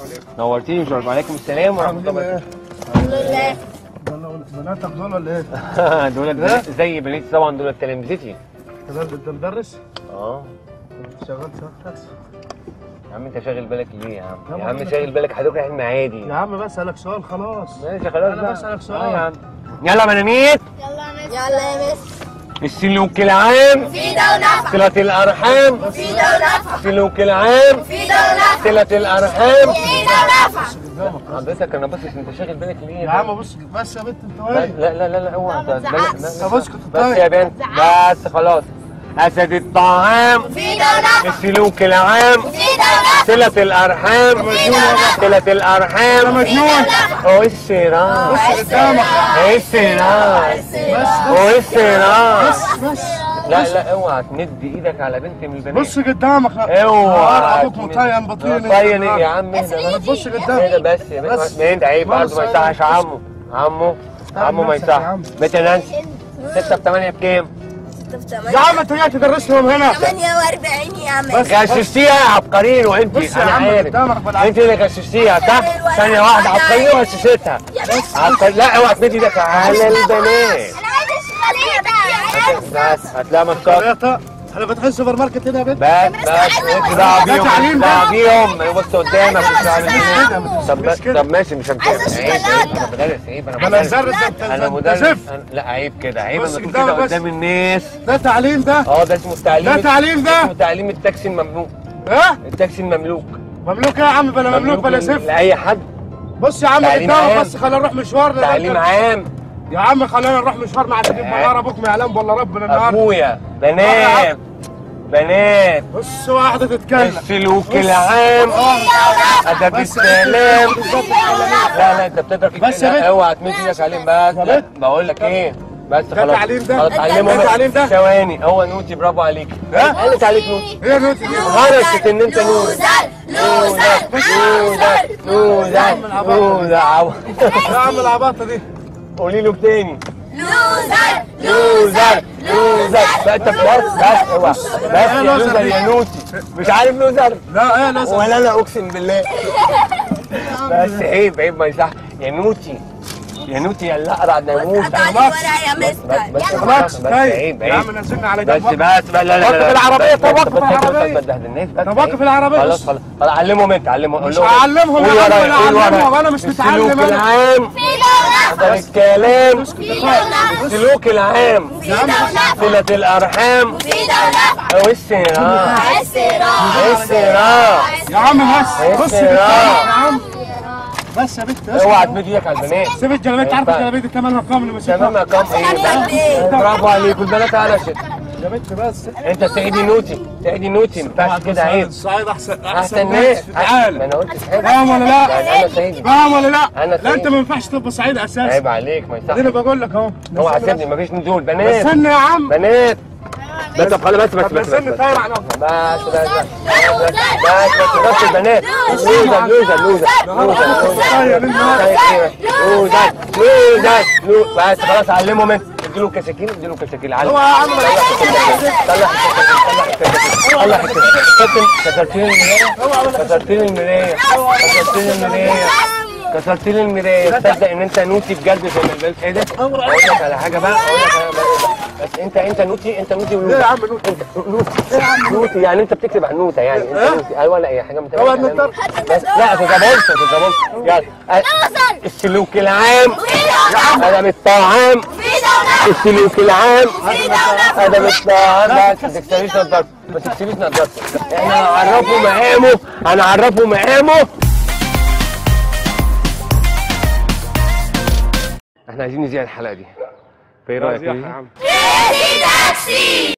نورتيني مش وعليكم السلام ورحمه الله وبركاته. الحمد لله. بناتك دول ولا ايه؟ دول زي بناتي طبعا، دول تلامذتي. انت مدرس؟ اه. شغال تاكسي. يا عم انت شاغل بالك ليه يا عم؟ يا عم شاغل بالك حضرتك احنا عادي. يا عم بسألك سؤال خلاص. ماشي خلاص انا بقى. بسألك سؤال. يا عم يلا بنانيت. يلا يا مس. السلوك العام مفيدة ونافعة. صلة الأرحام مفيدة ونافعة. السلوك العام مفيدة ونافعة. صلة الأرحام. مفيدة ونافعة. حضرتك انا باصص، انت شاغل بالك ليه يا عم بص بس يا بنت انت لا واقف. لا لا لا اوعى طب اسكت بس يا بنت بس خلاص. أسد الطعام مفيدة ونافعة. السلوك العام مفيدة ونافعة. صلة الأرحام صلة الأرحام. مجنون. هو السراج بص قدامك. السراج بس هو السراج. بس لا لا اوعى تمد ايدك على بنت من البنات. بص قدامك. اوعى ابوك مطين بطين. مطين ايه يا عم؟ اهدى بس. بص قدامك. اهدى بس يا بنت. انت عيب برضه ما يصحش. عمو ما يصحش. بنت نانسي 6 في 8 بكام؟ يا عم انت جاي تدرسهم هنا. 48 يا مس. غششتيها يا عبقريين وانت بص يا انا عم عارف قدامك بالعكس. انت اللي غششتيها صح؟ ثانية واحدة عبقريين وغششتها. عبقريين لا اوعى تمد ايدك على البنات. انا عايز الشوكولاتة. بس هتلاقيها مسكرة. احنا فاتحين سوبر ماركت هنا يا بنت. بس انت دعوة بيهم. تعليم دعوة بيهم بص قدامك مش مش كده. طب ماشي مش هنتكلم. عيب انا بدرس عيب انا بدرس. انا مدرس. لا عيب كده عيب بص انا تقول كده قدامك بس. قدام الناس. ده تعليم ده. ده اسمه التعليم. ده تعليم ده. اسمه تعليم التاكسي المملوك. ها؟ التاكسي المملوك. مملوك ايه يا عم؟ بلا مملوك بلا زفت. لاي حد. بص يا عم تعليم قدامك عام. بس خلينا نروح مشوار. تعليم عام. يا عم خلينا نروح مشوار مع تجيب مغاره ابوك ما يعلم والله ربنا النهارده. ابويا بنات بنات بص واحده تتكلم. السلوك العام ادب السلام. لا لا انت بتضرب بس يا بنت. اوعى تمد ايدك عليهم بس. لا بقول لك ايه بس خلاص. تعليم ده. خلاص علمهم. ده تعليم ده. ثواني هو نوتي برافو عليك. ها؟ قالت عليك نوتي. ايه نوتي دي؟ غرست ان انت نوتي. نوزر يا عم العباطه دي. قولي له تاني. لوزر. لوزر بقى انت بس اوعى بس يا لوزر يا نوتي. مش عارف لوزر؟ لا ايه لازم. ولا انا اقسم بالله. بس عيب ما يصح يا نوتي. يا نوتي يا اللي اقرع ناموس. قطعني ورا يا مستر. بس عيب يا عم نزلنا على بس جنب. لا لا لا وقف العربية. طب وقف ما العربية. تبهدلناش. طب وقف العربية. خلاص علمهم انت علمهم. مش هعلمهم يا عم ولا اعلمهم انا مش متعلم. السلوك العام ده الكلام. السلوك العام صلة الأرحام والسراج. السراج يا عم بس. بص السراج. يا عم بس يا بنت. اوعى تمد ايدك على البنات. سيب الجلابيه. انت عارف الجلابيه دي ثمنها كام اللي ماسكها؟ تمام كام ايه؟ برافو عليك والبنات قلشت. يا بنت بس. انت سعيدي نوتي سعيدي نوتي ما ينفعش كده عيب. الصعيد احسن احسن ناس ناس في ما العالم. انا قلت حاجه. فاهم ولا لا؟ يعني انا سعيدي. فاهم ولا لا؟ أنا لا انت سعيد. ما ينفعش تبقى سعيد اساسا. عيب عليك ما يصحش. اديني بقول لك اهو. هو حاسبني مفيش نزول بنات. استنى يا عم. بنات بس طب خلاص بس استنى طاير على بس البنات. لوزر بس خلاص علمهم انت. اديله كشاكيل علم. هو يا عم طلع كسرت لي المرايه. تصدق ان انت نوتي بجد زي ما قلت. ايه ده؟ اقول لك على حاجه بقى. بس انت نوتي ولوزر. ايه يا عم نوتي؟ نوتي يعني انت بتكتب عن نوته يعني انت نوتي. ايوه لا اي حاجه هو النوتر. بس لا تتبلش يلا. السلوك العام ادب الطعام. السلوك العام ادب الطعام. ما تكسريش نضارتك. احنا هنعرفه مقامه. احنا عايزين نذيع الحلقه دي. ايه رايك؟ يا عم